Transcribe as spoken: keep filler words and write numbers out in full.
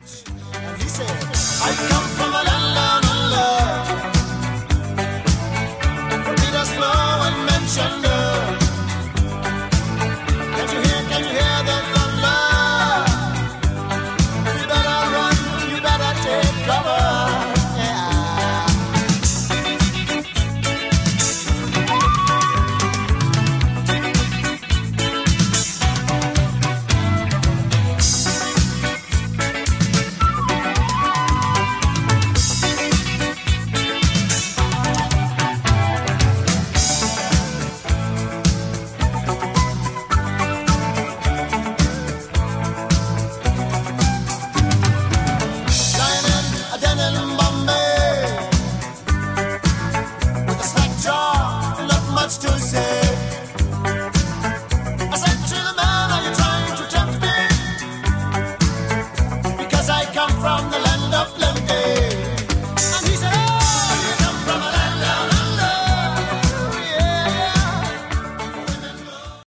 And he said, I come from a land down under, where Peter's flow and mentioned her. Can you hear, can you hear the thunder? You better run, you better take cover. From the